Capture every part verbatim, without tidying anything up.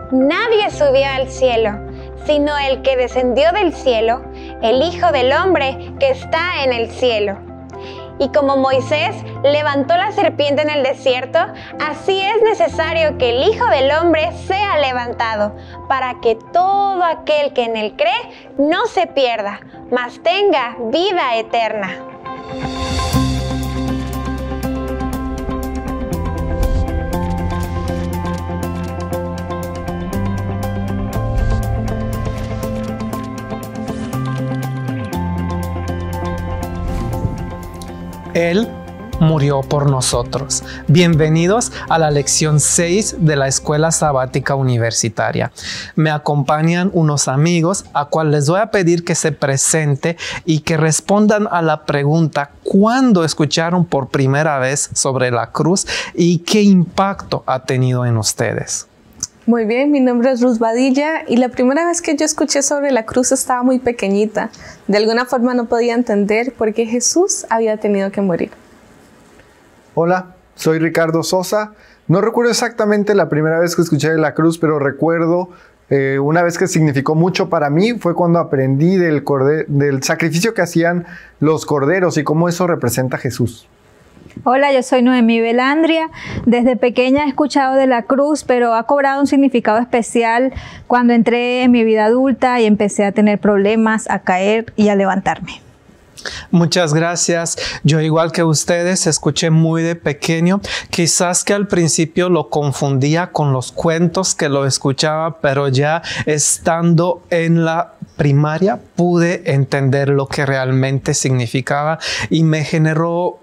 nadie subió al cielo, sino el que descendió del cielo, el Hijo del Hombre que está en el cielo. Y como Moisés levantó la serpiente en el desierto, así es necesario que el Hijo del Hombre sea levantado, para que todo aquel que en él cree no se pierda, mas tenga vida eterna. Él murió por nosotros. Bienvenidos a la lección seis de la Escuela Sabática Universitaria. Me acompañan unos amigos a cuales les voy a pedir que se presenten y que respondan a la pregunta: ¿cuándo escucharon por primera vez sobre la cruz y qué impacto ha tenido en ustedes? Muy bien, mi nombre es Ruth Badilla y la primera vez que yo escuché sobre la cruz estaba muy pequeñita. De alguna forma no podía entender por qué Jesús había tenido que morir. Hola, soy Ricardo Sosa. No recuerdo exactamente la primera vez que escuché de la cruz, pero recuerdo eh, una vez que significó mucho para mí fue cuando aprendí del, corde- del sacrificio que hacían los corderos y cómo eso representa a Jesús. Hola, yo soy Noemí Belandria. Desde pequeña he escuchado de la cruz, pero ha cobrado un significado especial cuando entré en mi vida adulta y empecé a tener problemas, a caer y a levantarme. Muchas gracias. Yo, igual que ustedes, escuché muy de pequeño. Quizás que al principio lo confundía con los cuentos que lo escuchaba, pero ya estando en la primaria pude entender lo que realmente significaba y me generó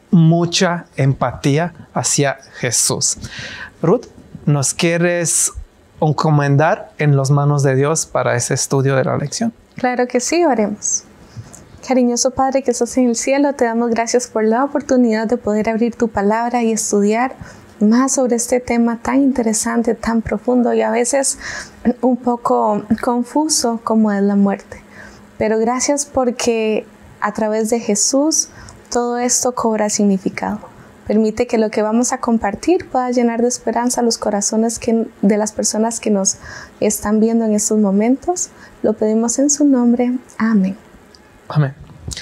mucha empatía hacia Jesús. Ruth, ¿nos quieres encomendar en las manos de Dios para ese estudio de la lección? Claro que sí, oremos. Cariñoso Padre que estás en el cielo, te damos gracias por la oportunidad de poder abrir tu palabra y estudiar más sobre este tema tan interesante, tan profundo y a veces un poco confuso como es la muerte. Pero gracias porque a través de Jesús todo esto cobra significado. Permite que lo que vamos a compartir pueda llenar de esperanza los corazones que, de las personas que nos están viendo en estos momentos. Lo pedimos en su nombre. Amén. Amén.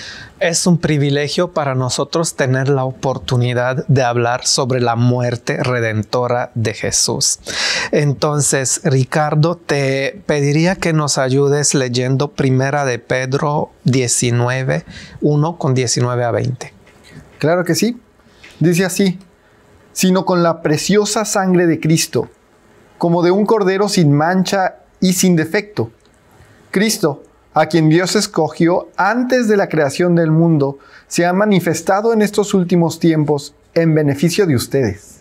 Es un privilegio para nosotros tener la oportunidad de hablar sobre la muerte redentora de Jesús. Entonces, Ricardo, te pediría que nos ayudes leyendo Primera de Pedro diecinueve, uno con diecinueve a veinte. Claro que sí. Dice así: sino con la preciosa sangre de Cristo, como de un cordero sin mancha y sin defecto. Cristo, a quien Dios escogió antes de la creación del mundo, se ha manifestado en estos últimos tiempos en beneficio de ustedes.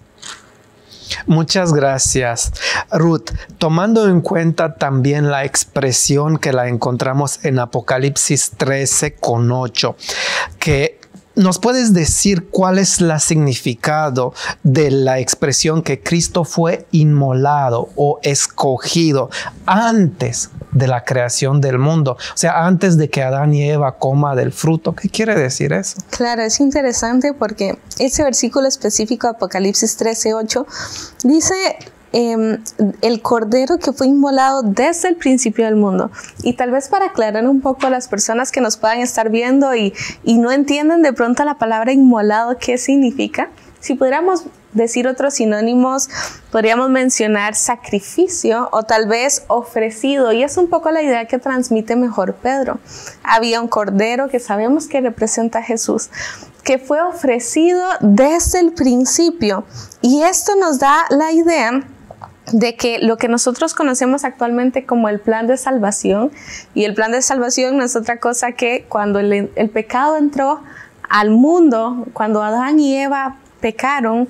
Muchas gracias, Ruth. Tomando en cuenta también la expresión que la encontramos en Apocalipsis trece con ocho, que ¿nos puedes decir cuál es el significado de la expresión que Cristo fue inmolado o escogido antes de la creación del mundo? O sea, antes de que Adán y Eva coman del fruto. ¿Qué quiere decir eso? Claro, es interesante porque ese versículo específico, Apocalipsis trece ocho, dice Eh, el cordero que fue inmolado desde el principio del mundo. Y tal vez para aclarar un poco a las personas que nos puedan estar viendo y, y no entienden de pronto la palabra inmolado, ¿qué significa? Si pudiéramos decir otros sinónimos, podríamos mencionar sacrificio o tal vez ofrecido, y es un poco la idea que transmite mejor Pedro. Había un cordero que sabemos que representa a Jesús, que fue ofrecido desde el principio, y esto nos da la idea de que lo que nosotros conocemos actualmente como el plan de salvación, y el plan de salvación no es otra cosa que cuando el, el pecado entró al mundo, cuando Adán y Eva pecaron,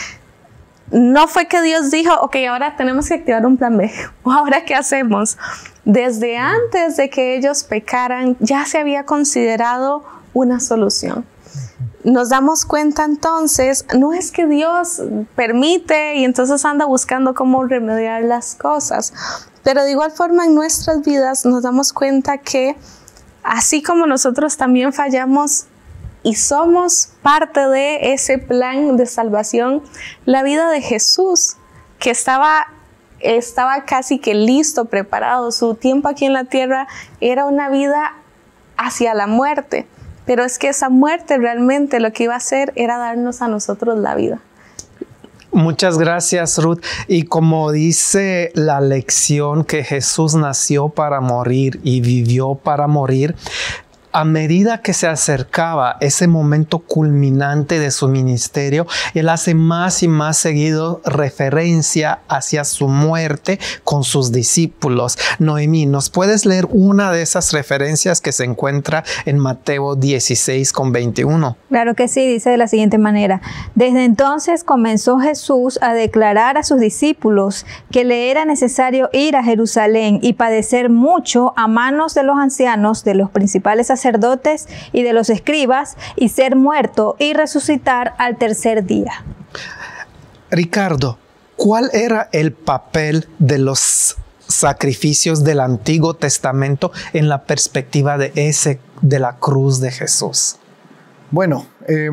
no fue que Dios dijo, ok, ahora tenemos que activar un plan B, o ahora ¿qué hacemos? Desde antes de que ellos pecaran, ya se había considerado una solución. Nos damos cuenta entonces, no es que Dios permite y entonces anda buscando cómo remediar las cosas, pero de igual forma en nuestras vidas nos damos cuenta que así como nosotros también fallamos y somos parte de ese plan de salvación, la vida de Jesús, que estaba estaba casi que listo, preparado. Su tiempo aquí en la tierra era una vida hacia la muerte, pero es que esa muerte realmente lo que iba a hacer era darnos a nosotros la vida. Muchas gracias, Ruth. Y como dice la lección que Jesús nació para morir y vivió para morir, a medida que se acercaba ese momento culminante de su ministerio, él hace más y más seguido referencia hacia su muerte con sus discípulos. Noemí, ¿nos puedes leer una de esas referencias que se encuentra en Mateo dieciséis con veintiuno? Claro que sí, dice de la siguiente manera: desde entonces comenzó Jesús a declarar a sus discípulos que le era necesario ir a Jerusalén y padecer mucho a manos de los ancianos, de los principales sacerdotes y de los escribas, y ser muerto y resucitar al tercer día. Ricardo, ¿cuál era el papel de los sacrificios del Antiguo Testamento en la perspectiva de ese de la cruz de Jesús? Bueno, eh,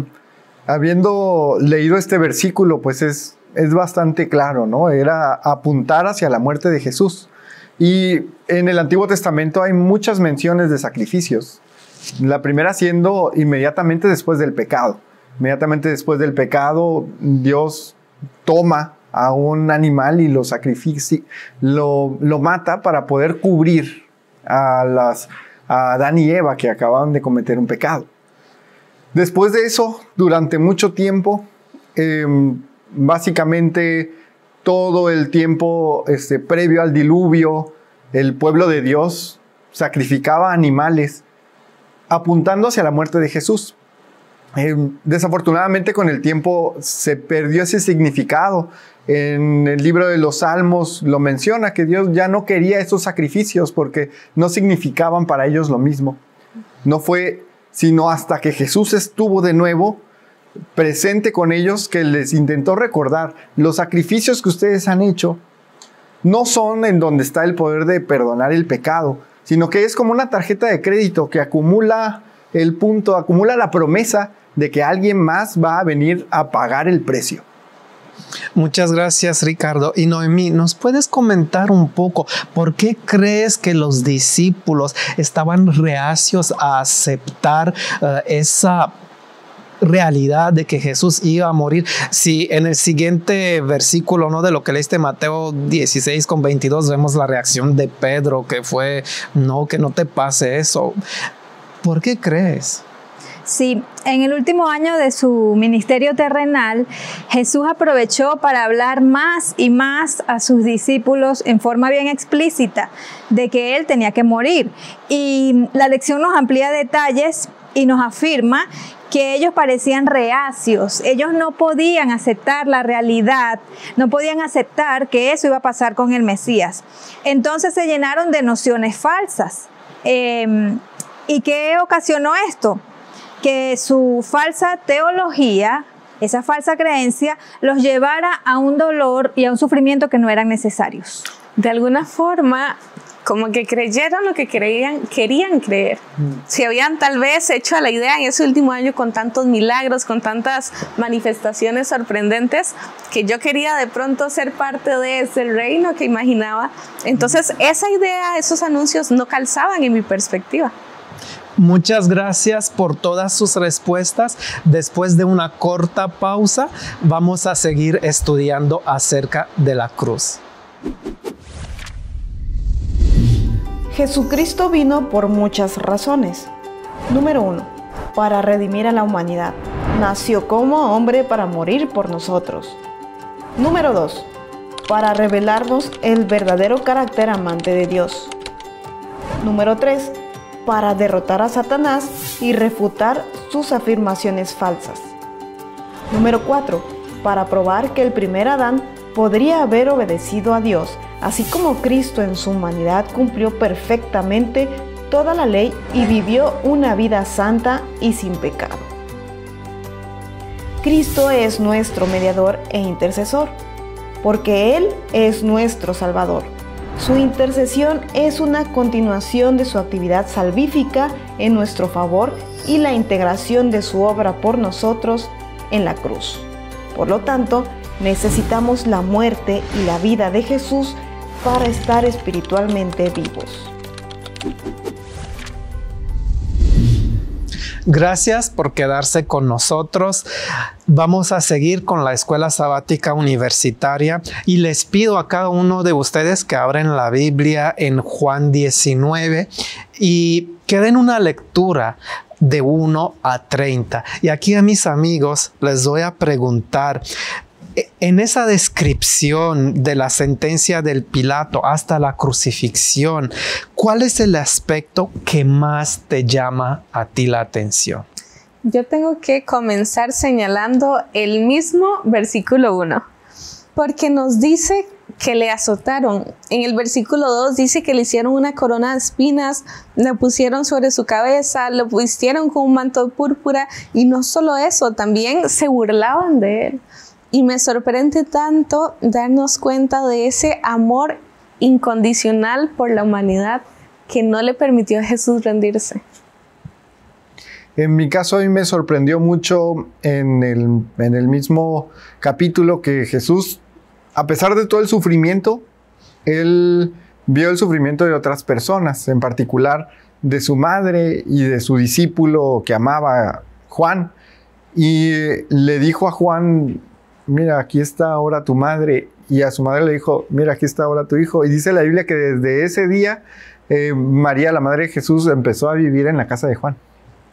habiendo leído este versículo, pues es, es bastante claro, ¿no? Era apuntar hacia la muerte de Jesús. Y en el Antiguo Testamento hay muchas menciones de sacrificios. La primera siendo inmediatamente después del pecado. Inmediatamente después del pecado, Dios toma a un animal y lo sacrifica, lo, lo mata para poder cubrir a, las, a Adán y Eva que acababan de cometer un pecado. Después de eso, durante mucho tiempo, eh, básicamente todo el tiempo este, previo al diluvio, el pueblo de Dios sacrificaba animales apuntando hacia la muerte de Jesús. Eh, desafortunadamente con el tiempo se perdió ese significado. En el libro de los Salmos lo menciona, que Dios ya no quería esos sacrificios porque no significaban para ellos lo mismo. No fue sino hasta que Jesús estuvo de nuevo presente con ellos que les intentó recordar: los sacrificios que ustedes han hecho no son en donde está el poder de perdonar el pecado, sino que es como una tarjeta de crédito que acumula el punto, acumula la promesa de que alguien más va a venir a pagar el precio. Muchas gracias, Ricardo. Y Noemí, ¿nos puedes comentar un poco por qué crees que los discípulos estaban reacios a aceptar uh, esa realidad de que Jesús iba a morir? Si en el siguiente versículo, ¿no?, de lo que leíste, Mateo dieciséis con veintidós, vemos la reacción de Pedro, que fue: no, que no te pase eso. ¿Por qué crees? Sí, en el último año de su ministerio terrenal, Jesús aprovechó para hablar más y más a sus discípulos en forma bien explícita de que Él tenía que morir. Y la lección nos amplía detalles y nos afirma que ellos parecían reacios. Ellos no podían aceptar la realidad, no podían aceptar que eso iba a pasar con el Mesías. Entonces se llenaron de nociones falsas. Eh, ¿Y qué ocasionó esto? Que su falsa teología, esa falsa creencia, los llevara a un dolor y a un sufrimiento que no eran necesarios. De alguna forma, como que creyeron lo que creían, querían creer. Mm. Se habían tal vez hecho a la idea en ese último año con tantos milagros, con tantas manifestaciones sorprendentes, que yo quería de pronto ser parte de ese reino que imaginaba. Entonces, esa idea, esos anuncios no calzaban en mi perspectiva. Muchas gracias por todas sus respuestas. Después de una corta pausa, vamos a seguir estudiando acerca de la cruz. Jesucristo vino por muchas razones. Número uno, para redimir a la humanidad. Nació como hombre para morir por nosotros. Número dos, para revelarnos el verdadero carácter amante de Dios. Número tres, para derrotar a Satanás y refutar sus afirmaciones falsas. Número cuatro, para probar que el primer Adán podría haber obedecido a Dios, así como Cristo en su humanidad cumplió perfectamente toda la ley y vivió una vida santa y sin pecado. Cristo es nuestro mediador e intercesor, porque Él es nuestro Salvador. Su intercesión es una continuación de su actividad salvífica en nuestro favor y la integración de su obra por nosotros en la cruz. Por lo tanto, Necesitamos la muerte y la vida de Jesús para estar espiritualmente vivos. Gracias por quedarse con nosotros. Vamos a seguir con la Escuela Sabática Universitaria y les pido a cada uno de ustedes que abren la Biblia en Juan diecinueve y que den una lectura de uno a treinta. Y aquí a mis amigos les voy a preguntar, en esa descripción de la sentencia del Pilato hasta la crucifixión, ¿cuál es el aspecto que más te llama a ti la atención? Yo tengo que comenzar señalando el mismo versículo uno, porque nos dice que le azotaron. En el versículo dos dice que le hicieron una corona de espinas, le pusieron sobre su cabeza, lo vistieron con un manto de púrpura, y no solo eso, también se burlaban de él. Y me sorprende tanto darnos cuenta de ese amor incondicional por la humanidad que no le permitió a Jesús rendirse. En mi caso, a mí me sorprendió mucho en el, en el mismo capítulo que Jesús, a pesar de todo el sufrimiento, él vio el sufrimiento de otras personas, en particular de su madre y de su discípulo que amaba, Juan, y le dijo a Juan: mira, aquí está ahora tu madre, y a su madre le dijo: mira, aquí está ahora tu hijo. Y dice la Biblia que desde ese día eh, María, la madre de Jesús, empezó a vivir en la casa de Juan.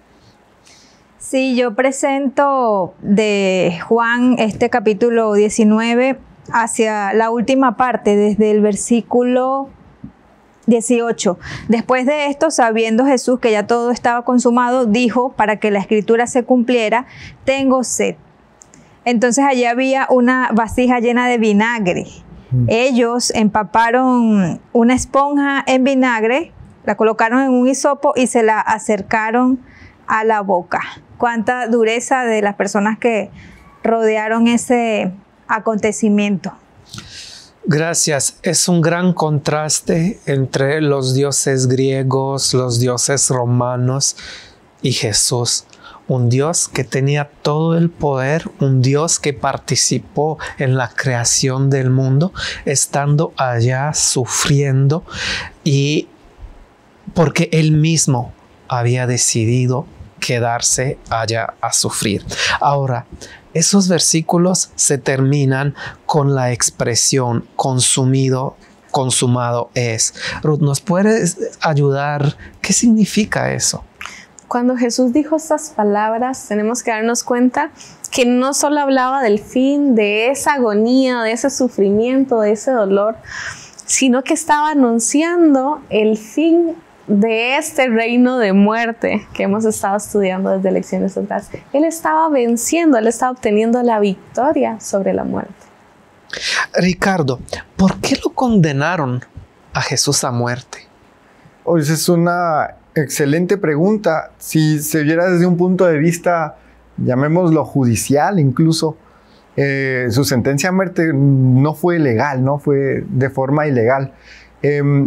Sí, yo presento de Juan este capítulo diecinueve hacia la última parte, desde el versículo dieciocho. Después de esto, sabiendo Jesús que ya todo estaba consumado, dijo, para que la escritura se cumpliera: tengo sed. Entonces allí había una vasija llena de vinagre. Mm. Ellos empaparon una esponja en vinagre, la colocaron en un hisopo y se la acercaron a la boca. Cuánta dureza de las personas que rodearon ese acontecimiento. Gracias. Es un gran contraste entre los dioses griegos, los dioses romanos y Jesús. Un Dios que tenía todo el poder, un Dios que participó en la creación del mundo, estando allá sufriendo, y porque Él mismo había decidido quedarse allá a sufrir. Ahora, esos versículos se terminan con la expresión consumido, consumado es. Ruth, ¿nos puedes ayudar? ¿Qué significa eso? Cuando Jesús dijo estas palabras, tenemos que darnos cuenta que no solo hablaba del fin, de esa agonía, de ese sufrimiento, de ese dolor, sino que estaba anunciando el fin de este reino de muerte que hemos estado estudiando desde lecciones atrás. Él estaba venciendo, él estaba obteniendo la victoria sobre la muerte. Ricardo, ¿por qué lo condenaron a Jesús a muerte? Oh, esa es una excelente pregunta. Si se viera desde un punto de vista, llamémoslo judicial incluso, eh, su sentencia a muerte no fue legal, no fue de forma ilegal. Eh,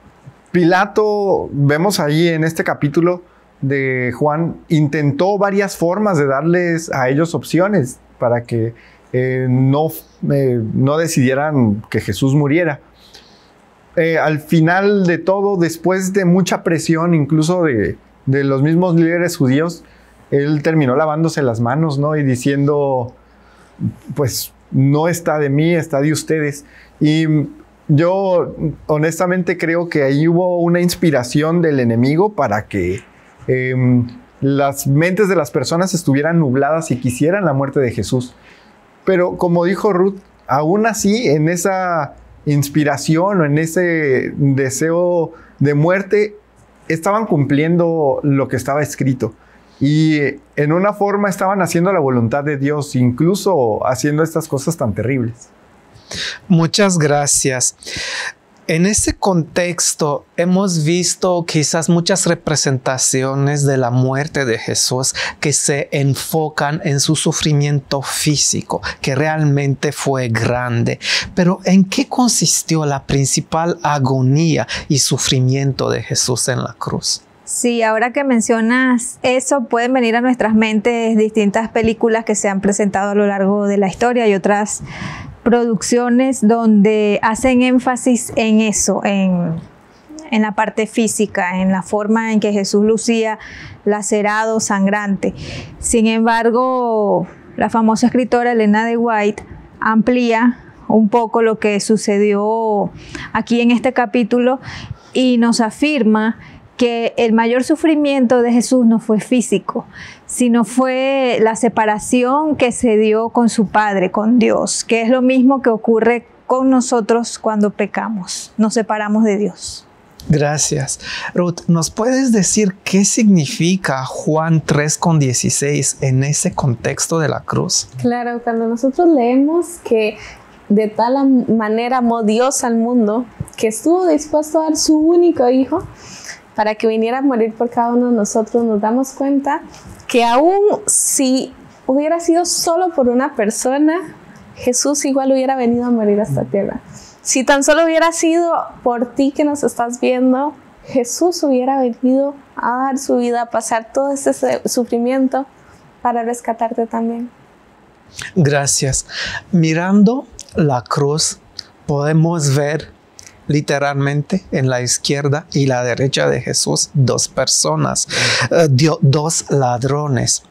Pilato, vemos ahí en este capítulo de Juan, intentó varias formas de darles a ellos opciones para que eh, no, eh, no decidieran que Jesús muriera. Eh, al final de todo, después de mucha presión, incluso de, de los mismos líderes judíos, él terminó lavándose las manos, ¿no? Y diciendo, pues, no está de mí, está de ustedes. Y yo honestamente creo que ahí hubo una inspiración del enemigo para que eh, las mentes de las personas estuvieran nubladas y quisieran la muerte de Jesús. Pero como dijo Ruth, aún así, en esa inspiración o en ese deseo de muerte, estaban cumpliendo lo que estaba escrito. Y en una forma estaban haciendo la voluntad de Dios, incluso haciendo estas cosas tan terribles. Muchas gracias. En ese contexto hemos visto quizás muchas representaciones de la muerte de Jesús que se enfocan en su sufrimiento físico, que realmente fue grande. Pero ¿en qué consistió la principal agonía y sufrimiento de Jesús en la cruz? Sí, ahora que mencionas eso, pueden venir a nuestras mentes distintas películas que se han presentado a lo largo de la historia y otras producciones donde hacen énfasis en eso, en, en la parte física, en la forma en que Jesús lucía lacerado, sangrante. Sin embargo, la famosa escritora Elena de White amplía un poco lo que sucedió aquí en este capítulo y nos afirma que el mayor sufrimiento de Jesús no fue físico, sino fue la separación que se dio con su Padre, con Dios, que es lo mismo que ocurre con nosotros cuando pecamos, nos separamos de Dios. Gracias. Ruth, ¿nos puedes decir qué significa Juan tres con dieciséis en ese contexto de la cruz? Claro, cuando nosotros leemos que de tal manera amó Dios al mundo, que estuvo dispuesto a dar su único hijo, para que viniera a morir por cada uno de nosotros, nos damos cuenta que aún si hubiera sido solo por una persona, Jesús igual hubiera venido a morir a esta tierra. Si tan solo hubiera sido por ti que nos estás viendo, Jesús hubiera venido a dar su vida, a pasar todo ese sufrimiento para rescatarte también. Gracias. Mirando la cruz, podemos ver literalmente en la izquierda y la derecha de Jesús dos personas, uh, dio, dos ladrones.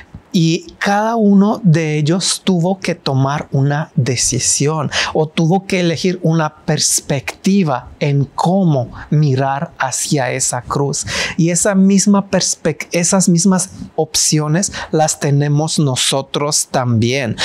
Y cada uno de ellos tuvo que tomar una decisión o tuvo que elegir una perspectiva en cómo mirar hacia esa cruz. Y esa misma perspec- esas mismas opciones las tenemos nosotros también.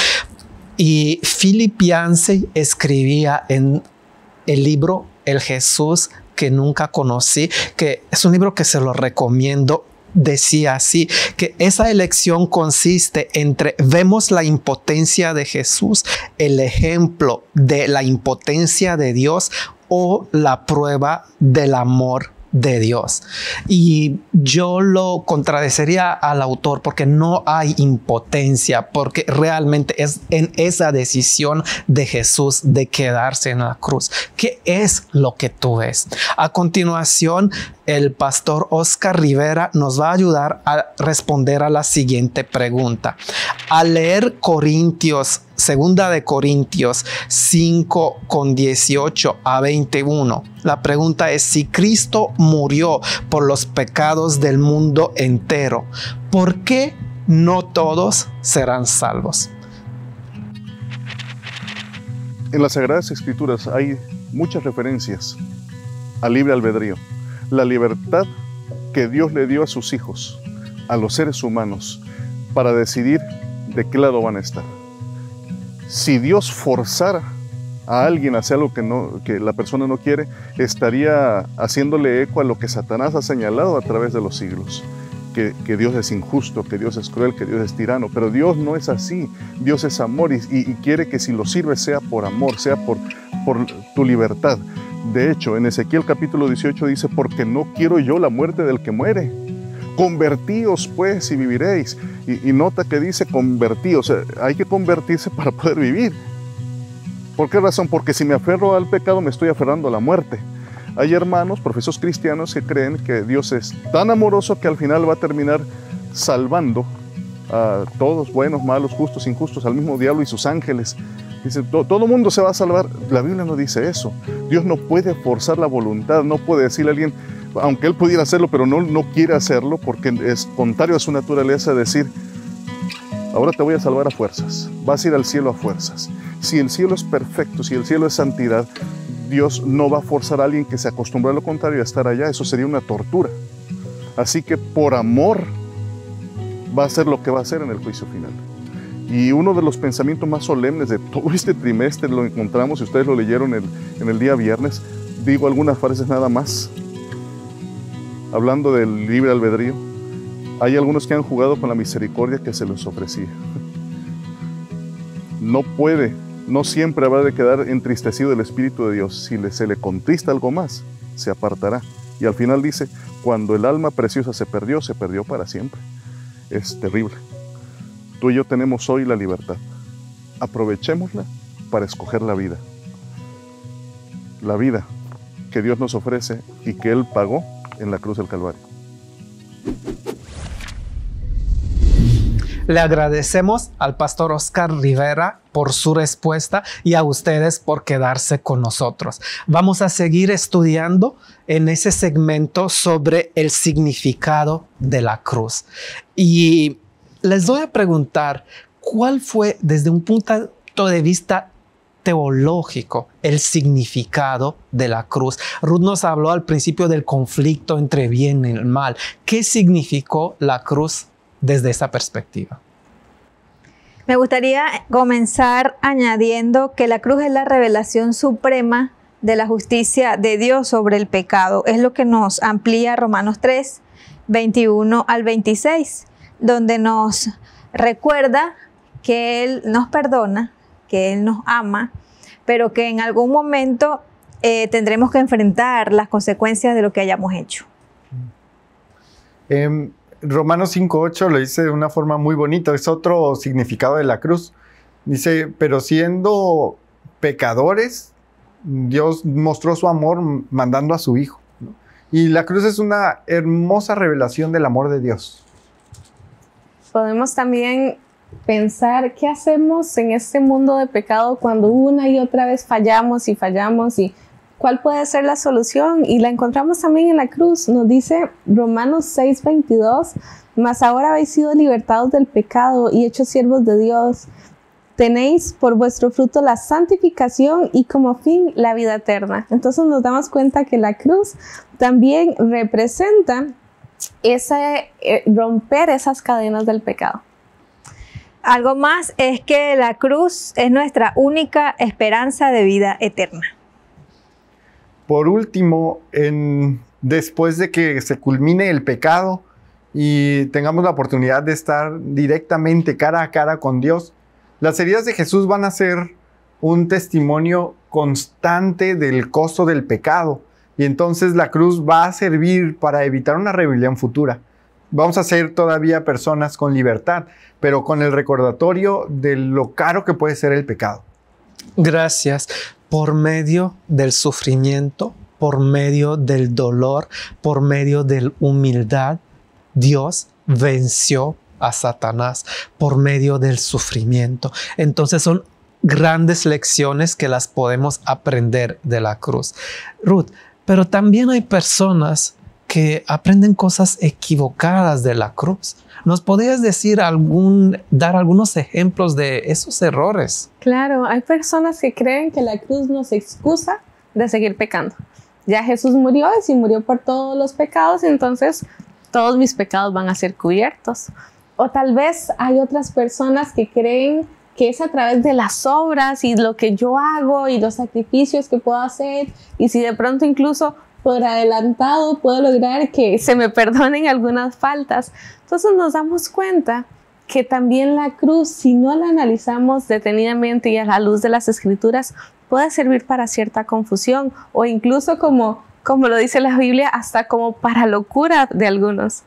Y Philip Yancey escribía en el libro El Jesús que nunca conocí, que es un libro que se lo recomiendo. Decía así, que esa elección consiste entre vemos la impotencia de Jesús, el ejemplo de la impotencia de Dios o la prueba del amor de Dios. Y yo lo contradeciría al autor porque no hay impotencia, porque realmente es en esa decisión de Jesús de quedarse en la cruz. ¿Qué es lo que tú ves? A continuación, el pastor Oscar Rivera nos va a ayudar a responder a la siguiente pregunta. Al leer Corintios, segunda de Corintios cinco con dieciocho a veintiuno, la pregunta es: si Cristo murió por los pecados del mundo entero, ¿por qué no todos serán salvos? En las Sagradas Escrituras hay muchas referencias al libre albedrío, la libertad que Dios le dio a sus hijos, a los seres humanos, para decidir de qué lado van a estar. Si Dios forzara a alguien a hacer algo que, no, que la persona no quiere, estaría haciéndole eco a lo que Satanás ha señalado a través de los siglos. Que, que Dios es injusto, que Dios es cruel, que Dios es tirano. Pero Dios no es así. Dios es amor y, y quiere que si lo sirves sea por amor, sea por, por tu libertad. De hecho, en Ezequiel capítulo dieciocho dice: porque no quiero yo la muerte del que muere. Convertíos pues y viviréis. Y, y nota que dice convertíos. O sea, hay que convertirse para poder vivir. ¿Por qué razón? Porque si me aferro al pecado me estoy aferrando a la muerte. Hay hermanos, profesos cristianos, que creen que Dios es tan amoroso que al final va a terminar salvando a todos, buenos, malos, justos, injustos, al mismo diablo y sus ángeles. Dice, todo el mundo se va a salvar. La Biblia no dice eso. Dios no puede forzar la voluntad, no puede decirle a alguien, aunque Él pudiera hacerlo, pero no, no quiere hacerlo porque es contrario a su naturaleza decir, ahora te voy a salvar a fuerzas, vas a ir al cielo a fuerzas. Si el cielo es perfecto, si el cielo es santidad, Dios no va a forzar a alguien que se acostumbró a lo contrario a estar allá. Eso sería una tortura. Así que por amor va a hacer lo que va a hacer en el juicio final. Y uno de los pensamientos más solemnes de todo este trimestre lo encontramos, si ustedes lo leyeron el, en el día viernes, digo algunas frases nada más. Hablando del libre albedrío, hay algunos que han jugado con la misericordia que se les ofrecía. No puede, no siempre habrá de quedar entristecido el Espíritu de Dios. Si le, se le contrista algo más, se apartará. Y al final dice, cuando el alma preciosa se perdió, se perdió para siempre. Es terrible. Tú y yo tenemos hoy la libertad. Aprovechémosla para escoger la vida. La vida que Dios nos ofrece y que Él pagó en la cruz del Calvario. Le agradecemos al pastor Oscar Rivera por su respuesta y a ustedes por quedarse con nosotros. Vamos a seguir estudiando en ese segmento sobre el significado de la cruz. Y les voy a preguntar, ¿cuál fue desde un punto de vista teológico el significado de la cruz? Ruth nos habló al principio del conflicto entre bien y el mal. ¿Qué significó la cruz desde esa perspectiva? Me gustaría comenzar añadiendo que la cruz es la revelación suprema de la justicia de Dios sobre el pecado. Es lo que nos amplía Romanos tres, veintiuno al veintiséis, donde nos recuerda que Él nos perdona, que Él nos ama, pero que en algún momento eh, tendremos que enfrentar las consecuencias de lo que hayamos hecho. Eh, Romanos cinco ocho lo dice de una forma muy bonita, es otro significado de la cruz. Dice, pero siendo pecadores, Dios mostró su amor mandando a su Hijo, ¿no? Y la cruz es una hermosa revelación del amor de Dios. Podemos también pensar qué hacemos en este mundo de pecado cuando una y otra vez fallamos y fallamos, y cuál puede ser la solución, y la encontramos también en la cruz. Nos dice Romanos seis veintidós, mas ahora habéis sido libertados del pecado y hechos siervos de Dios. Tenéis por vuestro fruto la santificación y como fin la vida eterna. Entonces nos damos cuenta que la cruz también representa ese eh, romper esas cadenas del pecado. Algo más es que la cruz es nuestra única esperanza de vida eterna. Por último, en, después de que se culmine el pecado y tengamos la oportunidad de estar directamente cara a cara con Dios, las heridas de Jesús van a ser un testimonio constante del costo del pecado. Y entonces la cruz va a servir para evitar una rebelión futura. Vamos a ser todavía personas con libertad, pero con el recordatorio de lo caro que puede ser el pecado. Gracias. Por medio del sufrimiento, por medio del dolor, por medio de la humildad, Dios venció a Satanás por medio del sufrimiento. Entonces son grandes lecciones que las podemos aprender de la cruz. Ruth, pero también hay personas que aprenden cosas equivocadas de la cruz. ¿Nos podrías decir algún, dar algunos ejemplos de esos errores? Claro, hay personas que creen que la cruz nos excusa de seguir pecando. Ya Jesús murió, y si murió por todos los pecados, entonces todos mis pecados van a ser cubiertos. O tal vez hay otras personas que creen que es a través de las obras y lo que yo hago y los sacrificios que puedo hacer, y si de pronto incluso por adelantado puedo lograr que se me perdonen algunas faltas. Entonces nos damos cuenta que también la cruz, si no la analizamos detenidamente y a la luz de las Escrituras, puede servir para cierta confusión, o incluso como, como lo dice la Biblia, hasta como para locura de algunos.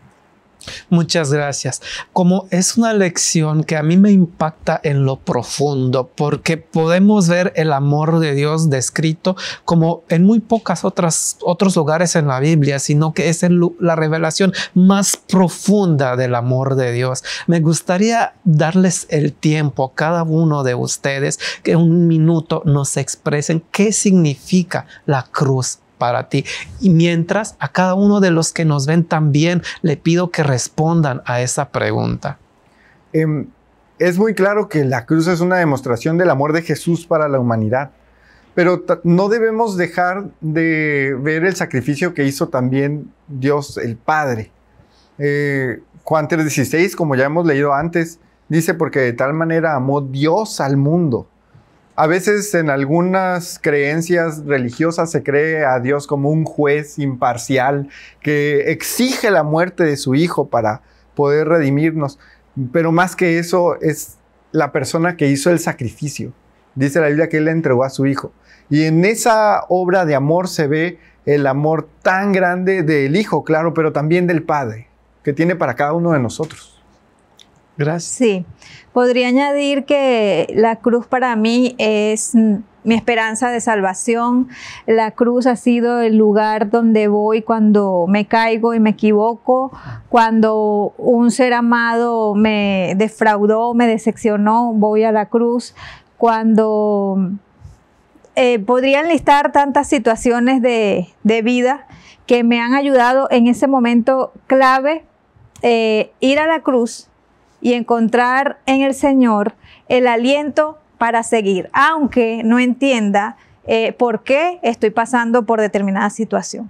Muchas gracias. Como es una lección que a mí me impacta en lo profundo, porque podemos ver el amor de Dios descrito como en muy pocas otras otros lugares en la Biblia, sino que es el, la revelación más profunda del amor de Dios. Me gustaría darles el tiempo a cada uno de ustedes que en un minuto nos expresen qué significa la cruz para ti. Y mientras, a cada uno de los que nos ven también le pido que respondan a esa pregunta. Eh, es muy claro que la cruz es una demostración del amor de Jesús para la humanidad, pero no debemos dejar de ver el sacrificio que hizo también Dios el Padre. Eh, Juan tres dieciséis, como ya hemos leído antes, dice: porque de tal manera amó Dios al mundo. A veces en algunas creencias religiosas se cree a Dios como un juez imparcial que exige la muerte de su Hijo para poder redimirnos. Pero más que eso, es la persona que hizo el sacrificio. Dice la Biblia que Él le entregó a su Hijo. Y en esa obra de amor se ve el amor tan grande del Hijo, claro, pero también del Padre, que tiene para cada uno de nosotros. Gracias. Sí, podría añadir que la cruz para mí es mi esperanza de salvación. La cruz ha sido el lugar donde voy cuando me caigo y me equivoco, cuando un ser amado me defraudó, me decepcionó, voy a la cruz. Cuando eh, podrían listar tantas situaciones de, de vida que me han ayudado en ese momento clave, eh, ir a la cruz y encontrar en el Señor el aliento para seguir, aunque no entienda eh, por qué estoy pasando por determinada situación.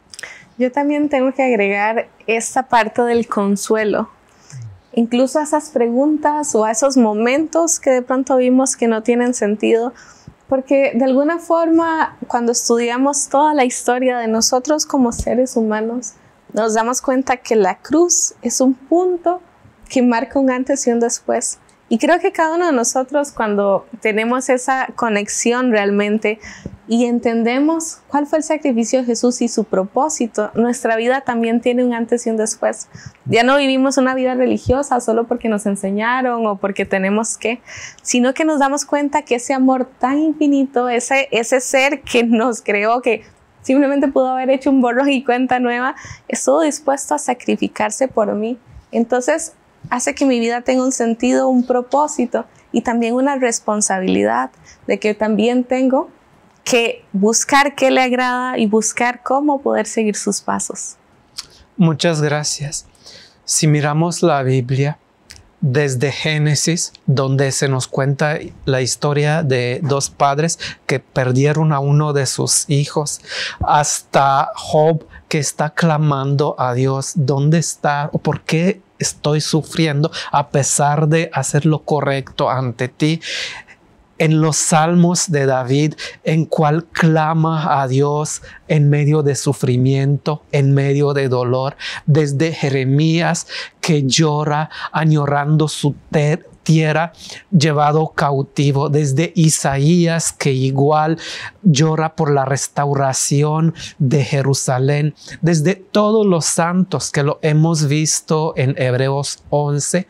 Yo también tengo que agregar esta parte del consuelo, incluso a esas preguntas o a esos momentos que de pronto vimos que no tienen sentido, porque de alguna forma cuando estudiamos toda la historia de nosotros como seres humanos, nos damos cuenta que la cruz es un punto que marca un antes y un después. Y creo que cada uno de nosotros, cuando tenemos esa conexión realmente y entendemos cuál fue el sacrificio de Jesús y su propósito, nuestra vida también tiene un antes y un después. Ya no vivimos una vida religiosa solo porque nos enseñaron o porque tenemos que, sino que nos damos cuenta que ese amor tan infinito, ese, ese ser que nos creó, que simplemente pudo haber hecho un borrón y cuenta nueva, estuvo dispuesto a sacrificarse por mí. Entonces, hace que mi vida tenga un sentido, un propósito y también una responsabilidad de que también tengo que buscar qué le agrada y buscar cómo poder seguir sus pasos. Muchas gracias. Si miramos la Biblia, desde Génesis, donde se nos cuenta la historia de dos padres que perdieron a uno de sus hijos, hasta Job, que está clamando a Dios, ¿dónde está o por qué estoy sufriendo a pesar de hacer lo correcto ante ti? En los salmos de David, en cual clama a Dios en medio de sufrimiento, en medio de dolor, desde Jeremías, que llora añorando su tierra llevado cautivo, desde Isaías, que igual llora por la restauración de Jerusalén, desde todos los santos que lo hemos visto en Hebreos once,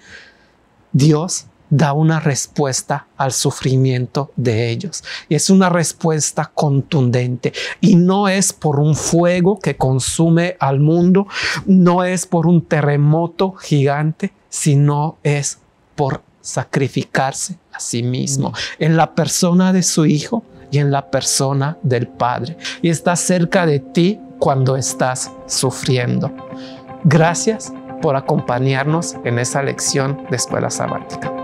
Dios da una respuesta al sufrimiento de ellos. Y es una respuesta contundente. Y no es por un fuego que consume al mundo, no es por un terremoto gigante, sino es por sacrificarse a sí mismo en la persona de su Hijo y en la persona del Padre. Y está cerca de ti cuando estás sufriendo. Gracias por acompañarnos en esa lección de Escuela Sabática.